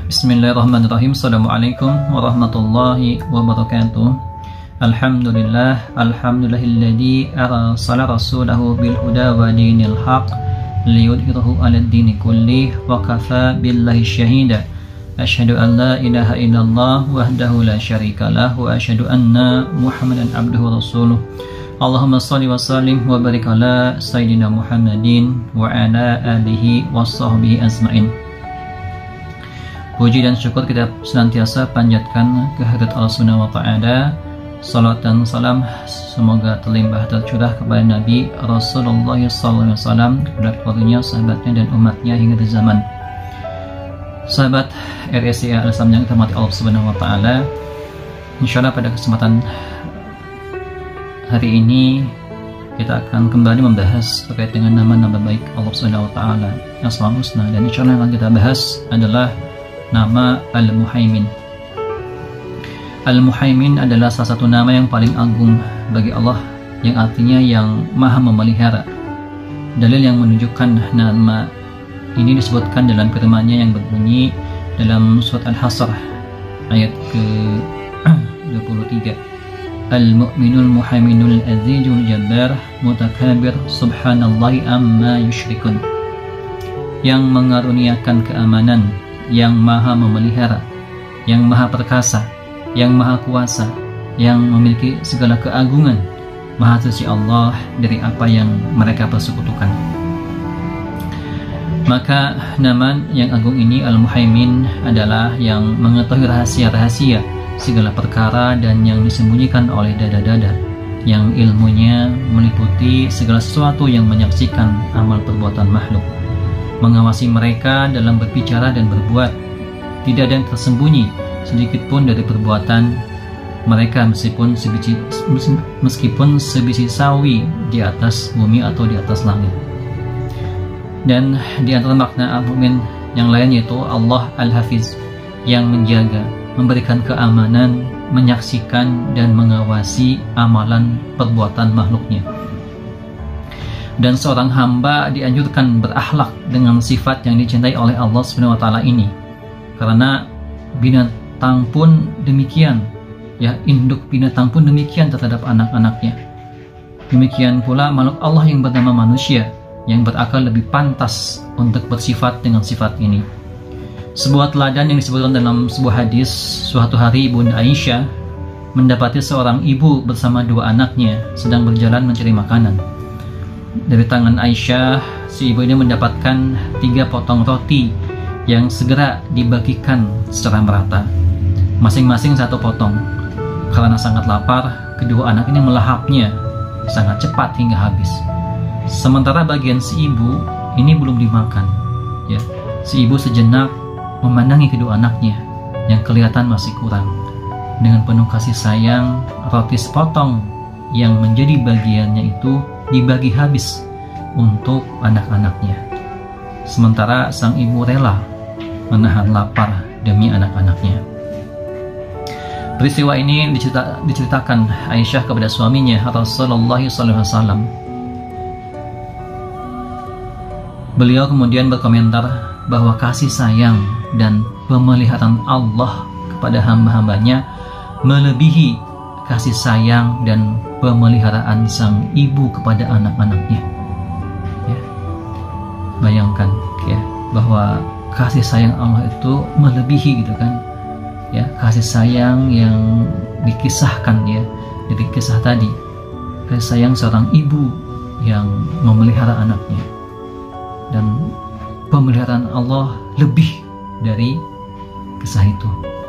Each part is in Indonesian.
Bismillahirrahmanirrahim. Assalamualaikum warahmatullahi wabarakatuh. Alhamdulillah, alhamdulillahilladzi arsala rasulahu bil huda wa dinil haq liyudhhirahu 'alad dini kullih wa kafa billahi syahida. Asyhadu an la ilaha illallah wahdahu la syarikalah wa asyhadu anna Muhammadan abduhu wa rasuluh. Allahumma shalli wa sallim wa barik ala sayyidina Muhammadin wa ala alihi wa sahbihi ajmain. Puji dan syukur kita senantiasa panjatkan kehadirat Allah Subhanahu wa Ta'ala. Salat dan salam semoga terlimpah tercurah kepada Nabi Rasulullah SAW, kepada keluarganya, sahabatnya dan umatnya hingga di zaman. Sahabat RSCA Al-Islam yang dirahmati Allah Subhanahu wa Ta'ala, insyaallah pada kesempatan hari ini kita akan kembali membahas terkait dengan nama-nama baik Allah Subhanahu wa Ta'ala, Asmaul Husna, dan insyaallah yang akan kita bahas adalah nama Al-Muhaimin. Al-Muhaimin adalah salah satu nama yang paling agung bagi Allah, yang artinya yang maha memelihara. Dalil yang menunjukkan nama ini disebutkan dalam firman-Nya yang berbunyi dalam surat Al-Hasr ayat ke-23. Al-Mu'minul Muhaiminul Azizul Jabbar Mutakabir Subhanallahi amma yusyrikun. Yang mengaruniakan keamanan, yang maha memelihara, yang maha perkasa, yang maha kuasa, yang memiliki segala keagungan, maha suci Allah dari apa yang mereka persekutukan. Maka nama yang agung ini Al-Muhaimin adalah yang mengetahui rahasia-rahasia segala perkara dan yang disembunyikan oleh dada-dada, yang ilmunya meliputi segala sesuatu yang menyaksikan amal perbuatan makhluk, mengawasi mereka dalam berbicara dan berbuat. Tidak ada yang tersembunyi sedikit pun dari perbuatan mereka, meskipun sebiji sawi di atas bumi atau di atas langit. Dan di antara makna Al-Mu'min yang lain yaitu Allah Al-Hafiz, yang menjaga, memberikan keamanan, menyaksikan dan mengawasi amalan perbuatan makhluknya. Dan seorang hamba dianjurkan berakhlak dengan sifat yang dicintai oleh Allah Subhanahu wa Ta'ala ini, karena binatang pun demikian, ya, induk binatang pun demikian terhadap anak-anaknya. Demikian pula makhluk Allah yang bernama manusia, yang berakal lebih pantas untuk bersifat dengan sifat ini. Sebuah teladan yang disebutkan dalam sebuah hadis, suatu hari Bunda Aisyah mendapati seorang ibu bersama dua anaknya sedang berjalan mencari makanan. Dari tangan Aisyah, si ibu ini mendapatkan 3 potong roti yang segera dibagikan secara merata, masing-masing 1 potong. Karena sangat lapar, kedua anak ini melahapnya sangat cepat hingga habis. Sementara bagian si ibu ini belum dimakan, ya. Si ibu sejenak memandangi kedua anaknya yang kelihatan masih kurang. Dengan penuh kasih sayang, roti sepotong yang menjadi bagiannya itu dibagi habis untuk anak-anaknya. Sementara sang ibu rela menahan lapar demi anak-anaknya. Peristiwa ini diceritakan Aisyah kepada suaminya Rasulullah SAW. Beliau kemudian berkomentar bahwa kasih sayang dan pemeliharaan Allah kepada hamba-hambanya melebihi kasih sayang dan pemeliharaan sang ibu kepada anak-anaknya. Ya. Bayangkan, ya, bahwa kasih sayang Allah itu melebihi, gitu kan, ya, kasih sayang yang dikisahkan, ya, dari kisah tadi, kasih sayang seorang ibu yang memelihara anaknya, dan pemeliharaan Allah lebih dari kisah itu.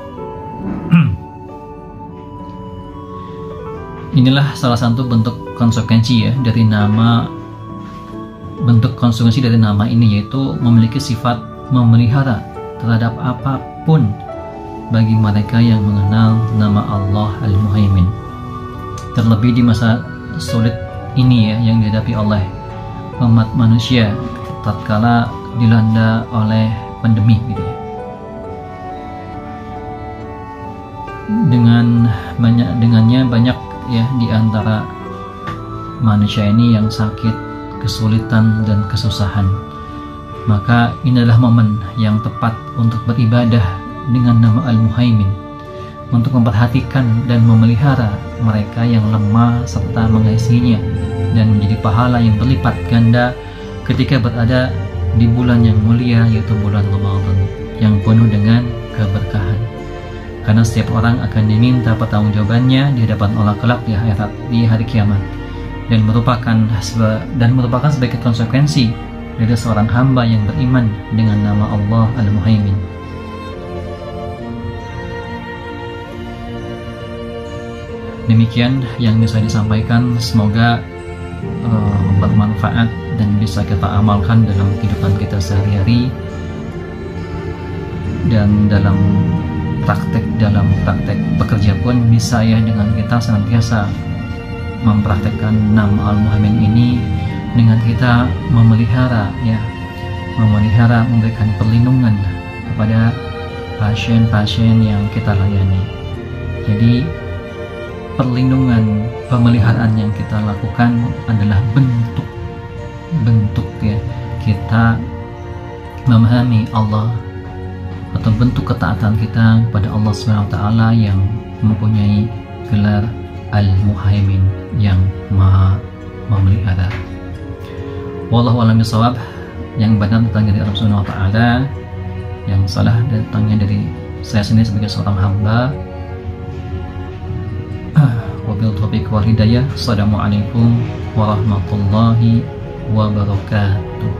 Inilah salah satu bentuk konsekuensi, ya, dari nama, bentuk konsekuensi dari nama ini, yaitu memiliki sifat memelihara terhadap apapun bagi mereka yang mengenal nama Allah Al-Muhaimin. Terlebih di masa sulit ini, ya, yang dihadapi oleh umat manusia tatkala dilanda oleh pandemi, gitu, ya. Dengannya banyak, ya, di antara manusia ini yang sakit, kesulitan dan kesusahan. Maka ini adalah momen yang tepat untuk beribadah dengan nama Al-Muhaimin, untuk memperhatikan dan memelihara mereka yang lemah serta mengasihinya, dan menjadi pahala yang berlipat ganda ketika berada di bulan yang mulia, yaitu bulan Ramadan yang penuh dengan keberkahan. Karena setiap orang akan diminta pertanggungjawabannya di hadapan Allah kelak di akhirat, di hari kiamat, dan merupakan sebagai konsekuensi dari seorang hamba yang beriman dengan nama Allah Al-Muhaimin. Demikian yang bisa disampaikan, semoga bermanfaat dan bisa kita amalkan dalam kehidupan kita sehari-hari, dan dalam praktek bekerja pun bisa ya, dengan kita senantiasa mempraktekkan nama Al-Muhaimin ini, dengan kita memelihara, memberikan perlindungan kepada pasien-pasien yang kita layani. Jadi perlindungan, pemeliharaan yang kita lakukan adalah bentuk ya, kita memahami Allah, atau bentuk ketaatan kita kepada Allah SWT yang mempunyai gelar Al-Muhaimin, yang maha memelihara. Wallahu a'lam bishawab. Yang benar datangnya dari Allah Subhanahu wa taala, yang salah datangnya dari saya sendiri sebagai seorang hamba. Wabil taufiq wal hidayah. Assalamualaikum warahmatullahi wabarakatuh.